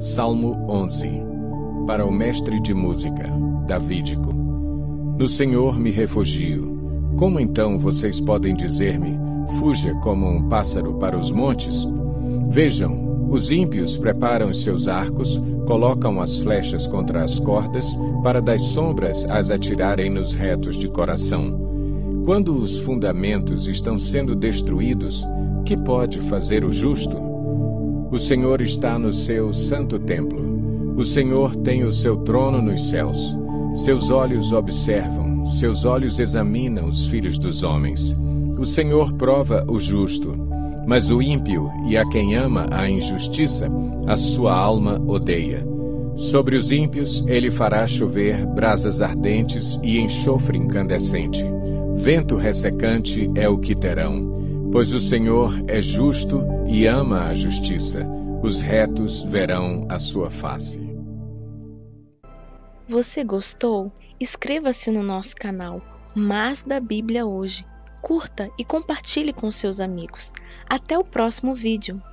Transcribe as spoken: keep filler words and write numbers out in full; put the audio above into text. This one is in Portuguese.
Salmo onze. Para o mestre de música, davídico. No Senhor me refugio. Como então vocês podem dizer-me, fuja como um pássaro para os montes? Vejam, os ímpios preparam os seus arcos, colocam as flechas contra as cordas, para das sombras as atirarem nos retos de coração. Quando os fundamentos estão sendo destruídos, que pode fazer o justo? O Senhor está no seu santo templo. O Senhor tem o seu trono nos céus. Seus olhos observam, seus olhos examinam os filhos dos homens. O Senhor prova o justo, mas o ímpio e a quem ama a injustiça, a sua alma odeia. Sobre os ímpios ele fará chover brasas ardentes e enxofre incandescente. Vento ressecante é o que terão, pois o Senhor é justo e ama a justiça. Os retos verão a sua face. Você gostou? Inscreva-se no nosso canal Mais da Bíblia Hoje. Curta e compartilhe com seus amigos. Até o próximo vídeo.